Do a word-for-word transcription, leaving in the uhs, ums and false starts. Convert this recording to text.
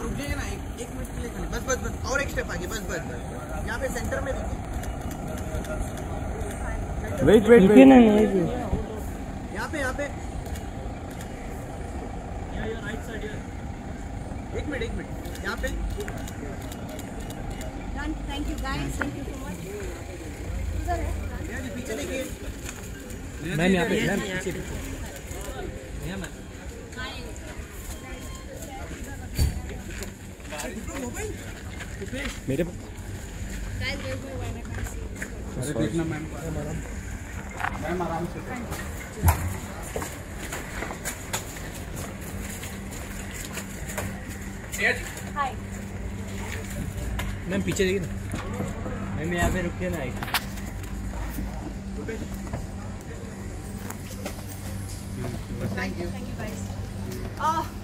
रुक जाइए ना, एक एक मिनट के लिए खाली, बस बस बस और एक स्टेप आगे, बस बस बस यहाँ पे सेंटर में देखिए। वेट वेट वेट ना नहीं यहाँ पे यहाँ पे एक मिनट एक मिनट यहाँ पे। Thank you guys, thank you so much. उधर है जी, पीछे देखिए मैम, यहाँ पे मैम पीछे पीछे मेरे अरे देखना मैम, मैम आराम से। हाय मैम पीछे देखिए ना मैम, यहाँ पे रुकिए ना एक। Thank you thank you guys. Ah